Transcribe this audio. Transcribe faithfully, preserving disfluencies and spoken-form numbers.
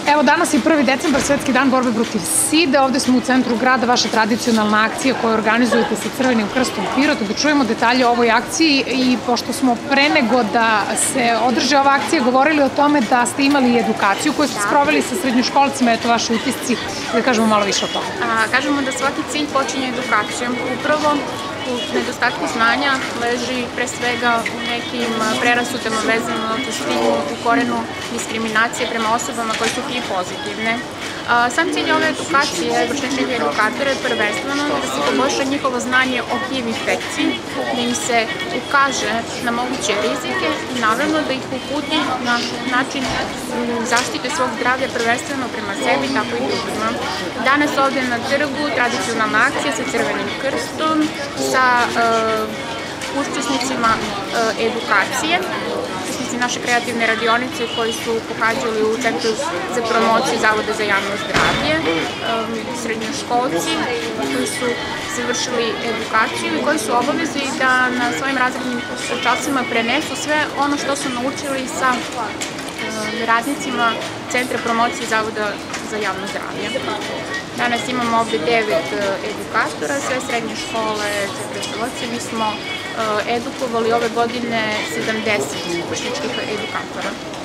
Evo, danas je prvi decembar, Svetski dan borbe protiv side. Ovde smo u centru grada, vaša tradicionalna akcija koju organizujete sa Crvenim krstom Pirot. Da čujemo detalje o ovoj akciji i pošto smo pre nego da se održe ova akcija govorili o tome da ste imali edukaciju koju ste sproveli sa srednjoškolcima, eto vaši utisci, da kažemo malo više o tome. Kažemo da svaki cilj počinje edukacijom. Upravo u nedostatku znanja leži pre svega u nekim prerasutama vezano za stigmu, u korenu diskriminacije prema osobama koje su H I V pozitivne. Sam cilj ove edukacije vršnjačkih edukatora je prvenstveno da se poboljša njihovo znanje o H I V infekciji, da im se ukaže na moguće rizike i naravno da ih uputi na način zaštite svog zdravlja prvenstveno prema sebi, tako i drugima. Danas ovde na trgu tradicionalna akcija sa Crvenim krstom, sa učesnicima edukacije, učesnici naše kreativne radionice koji su pohađali u Centru za promociju Zavoda za javno zdravlje, srednjoškolci koji su završili edukaciju i koji su obavezi da na svojim razrednim časovima prenesu sve ono što su naučili sa radnicima Centra promocije Zavoda za javno zdravlje. Danas imamo ovde devet edukatora, sve srednje škole, četrdeset. Mi smo edukovali ove godine sedamdeset vršnjačkih edukatora.